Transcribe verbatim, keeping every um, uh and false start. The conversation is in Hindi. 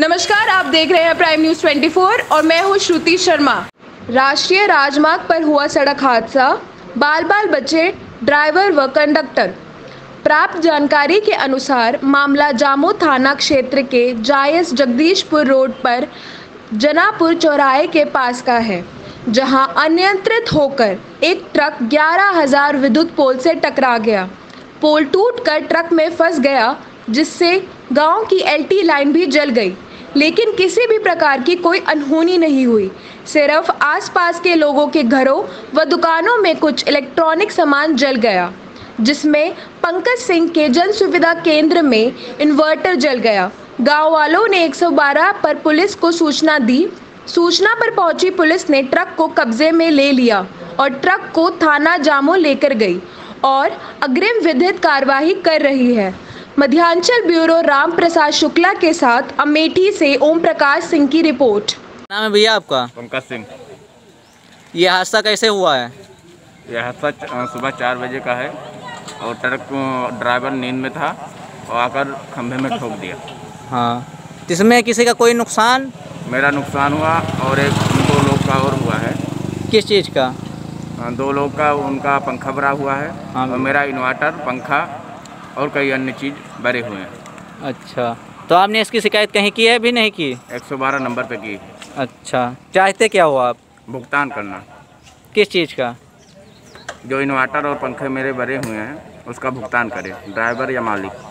नमस्कार, आप देख रहे हैं प्राइम न्यूज़ चौबीस और मैं हूं श्रुति शर्मा। राष्ट्रीय राजमार्ग पर हुआ सड़क हादसा, बाल बाल बचे ड्राइवर व कंडक्टर। प्राप्त जानकारी के अनुसार मामला जामू थाना क्षेत्र के जायस जगदीशपुर रोड पर जनापुर चौराहे के पास का है, जहां अनियंत्रित होकर एक ट्रक ग्यारह हज़ार विद्युत पोल से टकरा गया। पोल टूटकर ट्रक में फंस गया, जिससे गांव की एलटी लाइन भी जल गई, लेकिन किसी भी प्रकार की कोई अनहोनी नहीं हुई। सिर्फ आसपास के लोगों के घरों व दुकानों में कुछ इलेक्ट्रॉनिक सामान जल गया, जिसमें पंकज सिंह के जन सुविधा केंद्र में इन्वर्टर जल गया। गांव वालों ने एक सौ बारह पर पुलिस को सूचना दी। सूचना पर पहुंची पुलिस ने ट्रक को कब्जे में ले लिया और ट्रक को थाना जामू लेकर गई और अग्रिम विधिक कार्यवाही कर रही है। मध्यांचल ब्यूरो राम प्रसाद शुक्ला के साथ अमेठी से ओम प्रकाश सिंह की रिपोर्ट। नाम है भैया आपका? पंकज सिंह। ये हादसा कैसे हुआ है? यह हादसा सुबह चार बजे का है और ट्रक ड्राइवर नींद में था और आकर खंभे में ठोक दिया। हाँ, इसमें किसी का कोई नुकसान? मेरा नुकसान हुआ और एक दो लोग का और हुआ है। किस चीज़ का? दो लोग का उनका पंखा भरा हुआ है। हाँ, और मेरा इन्वर्टर, पंखा और कई अन्य चीज़ भरे हुए हैं। अच्छा, तो आपने इसकी शिकायत कहीं की है? भी नहीं की? एक सौ बारह नंबर पे की। अच्छा, चाहते क्या हो आप? भुगतान करना। किस चीज़ का? जो इन्वर्टर और पंखे मेरे भरे हुए हैं उसका भुगतान करे ड्राइवर या मालिक।